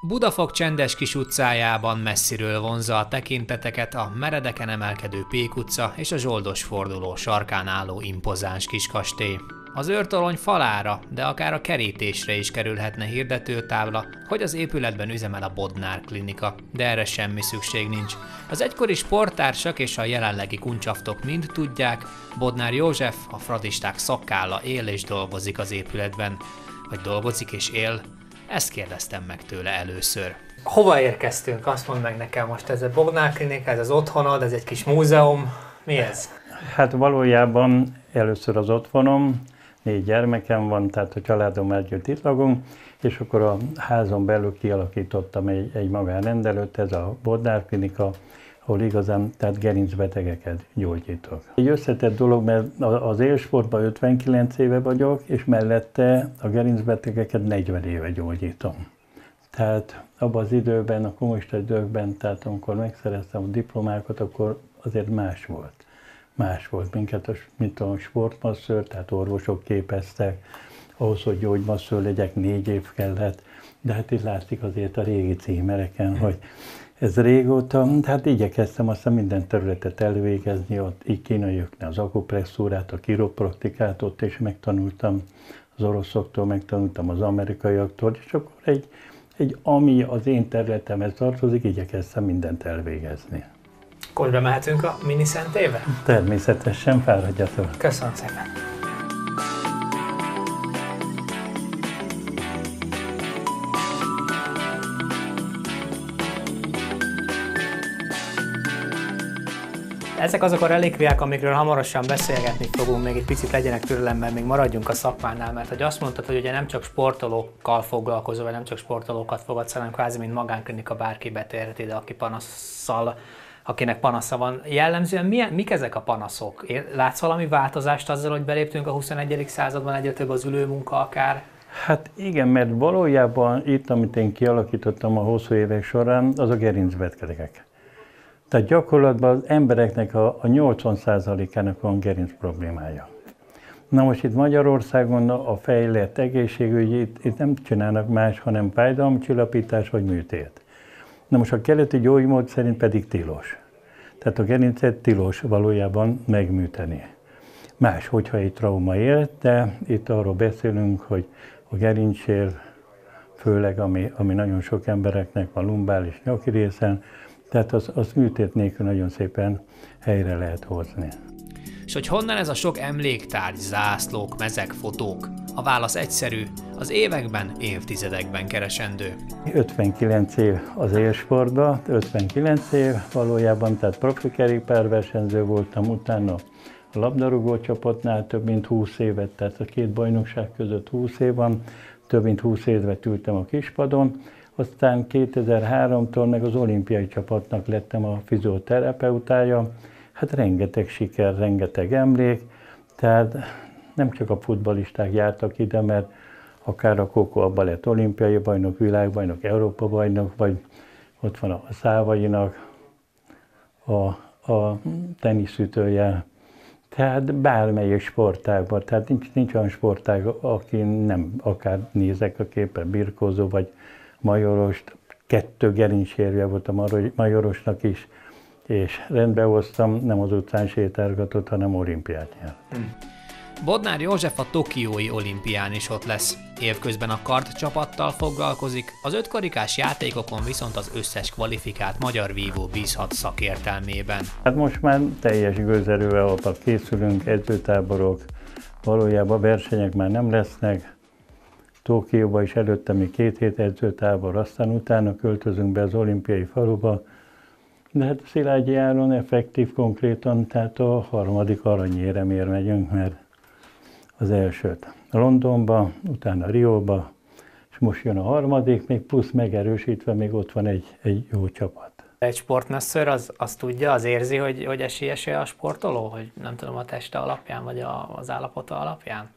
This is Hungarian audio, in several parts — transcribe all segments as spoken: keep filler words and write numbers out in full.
Budafok csendes kis utcájában messziről vonzza a tekinteteket a meredeken emelkedő Pék utca és a Zsoldos forduló sarkán álló impozáns kis kastély. Az őrtorony falára, de akár a kerítésre is kerülhetne hirdetőtábla, hogy az épületben üzemel a Bodnár klinika, de erre semmi szükség nincs. Az egykori sporttársak és a jelenlegi kuncsaftok mind tudják, Bodnár József, a fradisták szakkálla él és dolgozik az épületben. Vagy dolgozik és él? Ezt kérdeztem meg tőle először. Hova érkeztünk? Azt mondd meg nekem most, ez a Bodnár klinika, ez az otthonod, ez egy kis múzeum. Mi ez? Hát valójában először az otthonom, négy gyermekem van, tehát a családom együtt itt lakunk, és akkor a házon belül kialakítottam egy, egy magánrendelőt, ez a Bodnár klinika, ahol igazán tehát gerincbetegeket gyógyítok. Egy összetett dolog, mert az élsportban ötvenkilenc éve vagyok, és mellette a gerincbetegeket negyven éve gyógyítom. Tehát abban az időben, a kommunista időkben, tehát amikor megszereztem a diplomákat, akkor azért más volt. Más volt minket, a, mint a sportmasször, tehát orvosok képeztek, ahhoz, hogy gyógymasször legyek, négy év kellett, de hát itt látszik azért a régi címereken, hogy ez régóta, hát igyekeztem aztán minden területet elvégezni, ott így kínaiaknál az akupresszúrát, a kiropraktikát, ott is megtanultam az oroszoktól, megtanultam az amerikaiaktól, és akkor egy, egy ami az én területemhez tartozik, igyekeztem mindent elvégezni. Akkor bemehetünk a mini szentébe? Természetesen, fáradjatok. Köszönöm szépen. Ezek azok a relikviák, amikről hamarosan beszélgetni fogunk, még egy picit legyenek türelemben, még maradjunk a szakmánál, mert hogy azt mondtad, hogy ugye nem csak sportolókkal foglalkozol, vagy nem csak sportolókat fogadsz, hanem kvázi mint magánklinika bárki betérhet ide, aki panasszal, akinek panasza van. Jellemzően milyen, mik ezek a panaszok? Látsz valami változást azzal, hogy beléptünk a huszonegyedik században, egyre több az ülőmunka akár? Hát igen, mert valójában itt, amit én kialakítottam a hosszú évek során, az a gerincbetegek. Tehát gyakorlatban az embereknek a, a nyolcvan százalékának van gerinc problémája. Na most itt Magyarországon a fejlett egészségügy, itt, itt nem csinálnak más, hanem fájdalomcsillapítás vagy műtét. Na most a keleti gyógymód szerint pedig tilos. Tehát a gerincet tilos valójában megműteni. Más, hogyha egy trauma élt, de itt arról beszélünk, hogy a gerincsér, főleg ami, ami nagyon sok embereknek van lumbális nyaki részen, tehát az, az műtét nélkül nagyon szépen helyre lehet hozni. És hogy honnan ez a sok emléktárgy, zászlók, mezek, fotók? A válasz egyszerű, az években, évtizedekben keresendő. ötvenkilenc év az élsportban, ötvenkilenc év valójában, tehát profi kerékpárversenyző voltam, utána a labdarúgó csapatnál több mint húsz évet, tehát a két bajnokság között húsz év van, több mint húsz évet ültem a kispadon, aztán kétezer-háromtól meg az olimpiai csapatnak lettem a fizioterapeutája. Hát rengeteg siker, rengeteg emlék, tehát nem csak a futballisták jártak ide, mert akár a Kókó Abba lett olimpiai bajnok, világbajnok, Európa bajnok, vagy ott van a Szávainak a, a teniszütője. Tehát bármelyik sportágban, tehát nincs, nincs olyan sportág, aki nem akár nézek a képen, birkózó vagy majorost, kettő gerincsérje volt a majorosnak is, és rendbe hoztam, nem az utcán sétálgatott, hanem olimpiát nyert. Hmm. Bodnár József a tokiói olimpián is ott lesz. Évközben a kard csapattal foglalkozik, az ötkarikás játékokon viszont az összes kvalifikált magyar vívó bízhat szakértelmében. Hát most már teljes gőzerővel ott készülünk, edzőtáborok, valójában versenyek már nem lesznek. Tokióban is előtte még két hét edzőtábor, aztán utána költözünk be az olimpiai faluba. De hát Szilágyi Áron effektív konkrétan, tehát a harmadik aranyéremért megyünk, mert az elsőt Londonba, utána Rióba, és most jön a harmadik, még plusz megerősítve, még ott van egy, egy jó csapat. Egy sportmesször az, az tudja, az érzi, hogy, hogy esélyese a sportoló, hogy nem tudom, a teste alapján, vagy a, az állapota alapján?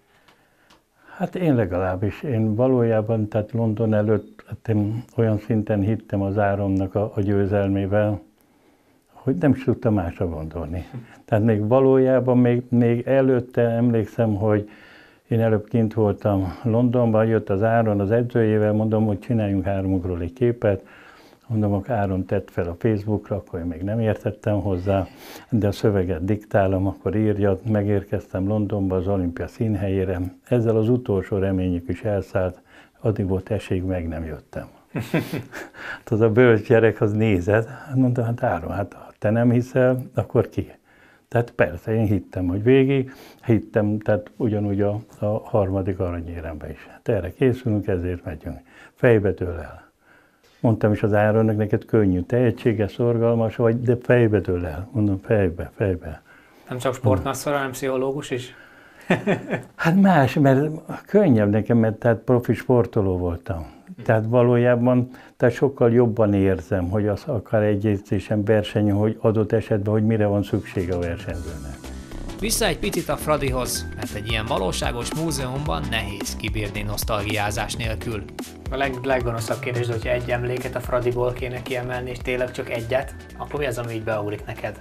Hát én legalábbis, én valójában, tehát London előtt hát én olyan szinten hittem az Áronnak a, a győzelmével, hogy nem is tudtam másra gondolni. Tehát még valójában, még, még előtte emlékszem, hogy Én előbb kint voltam Londonban, jött az Áron az edzőjével, mondom, hogy csináljunk hármunkról egy képet. Mondom, hogy Áron tett fel a Facebookra, akkor én még nem értettem hozzá, de a szöveget diktálom, akkor írja, megérkeztem Londonba az olimpia színhelyére. Ezzel az utolsó reményük is elszállt, addig volt esély, meg nem jöttem. Hát az a bölcs gyerek az nézett, mondta, hát Áron, hát ha te nem hiszel, akkor ki? Tehát persze, én hittem, hogy végig, hittem, tehát ugyanúgy a, a harmadik aranyérembe is. Hát erre készülünk, ezért megyünk. Fejbe dől el. Mondtam is az Áronnak, neked könnyű, tehetséges, szorgalmas vagy, de fejbe dől el. Mondom, fejbe, fejbe. Nem csak sportmasszor, hanem pszichológus is? Hát más, mert könnyebb nekem, mert tehát profi sportoló voltam. Tehát valójában tehát sokkal jobban érzem, hogy az akár egy edzésen versenyen, hogy adott esetben, hogy mire van szükség a versenyzőnek. Vissza egy picit a Fradihoz, mert egy ilyen valóságos múzeumban nehéz kibírni nosztalgiázás nélkül. A leg, leggonoszabb kérdés, hogyha egy emléket a Fradiból kéne kiemelni, és tényleg csak egyet, akkor mi az, ami így beugrik neked?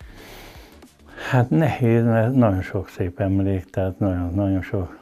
Hát nehéz, mert nagyon sok szép emlék, tehát nagyon, nagyon sok.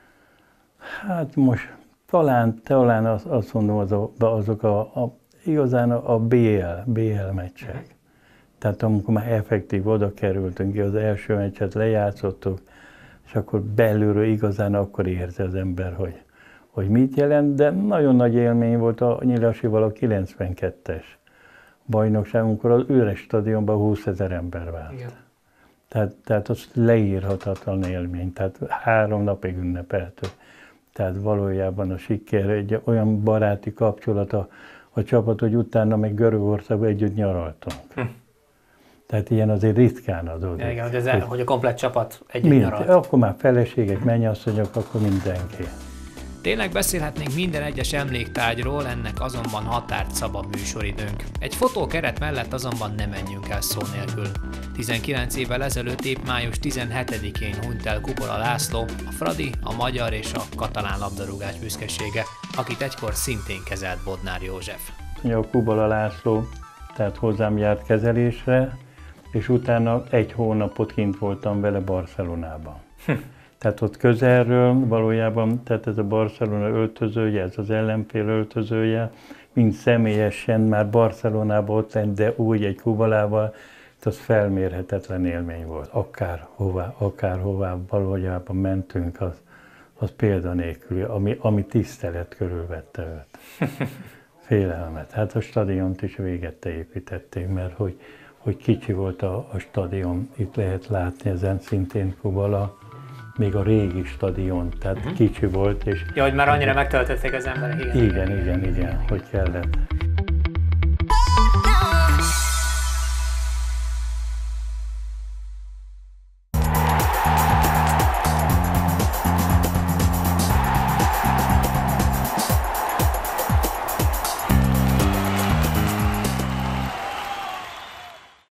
Hát most talán, talán azt, azt mondom, az a, azok a, a, igazán a bé el, bé el meccsek. Tehát amikor már effektív oda kerültünk, az első meccset lejátszottuk, és akkor belülről igazán akkor érzi az ember, hogy, hogy mit jelent, de nagyon nagy élmény volt a Nyilasival a kilencvenkettes bajnokságunkor, az üres stadionban húszezer ember vált. Igen. Tehát, tehát az leírhatatlan élmény, tehát három napig ünnepeltük. Tehát valójában a siker, egy olyan baráti kapcsolat a, a csapat, hogy utána meg Görögországban együtt nyaraltunk. Hm. Tehát ilyen azért ritkán adódik. Ja, igen, hogy, ez el, hogy a komplett csapat együtt mind, nyaralt. Akkor már feleségek, mennyasszonyok, akkor mindenki. Tényleg beszélhetnénk minden egyes emléktárgyról, ennek azonban határt szab a műsoridőnk. Egy fotókeret mellett azonban nem menjünk el szó nélkül. tizenkilenc évvel ezelőtt épp május tizenhetedikén hunyt el Kupola László, a Fradi, a magyar és a katalán labdarúgás büszkesége, akit egykor szintén kezelt Bodnár József. A Kupola László tehát hozzám járt kezelésre, és utána egy hónapot kint voltam vele Barcelonában. Tehát ott közelről valójában, tehát ez a Barcelona öltözője, ez az ellenfél öltözője, mind személyesen már Barcelonában ott lent, de úgy egy Kubolával, az felmérhetetlen élmény volt. Akár hová, akár hová valójában mentünk, az, az példanélküli, ami, ami tisztelet körülvette őt. Félelmet. Hát a stadiont is végette építették, mert hogy, hogy kicsi volt a, a stadion, itt lehet látni ezen szintén Kubola, még a régi stadion, tehát uh-huh. kicsi volt. És ja, hogy már annyira megtöltötték az emberek, igen. Igen, igen, igen, hogy kellett.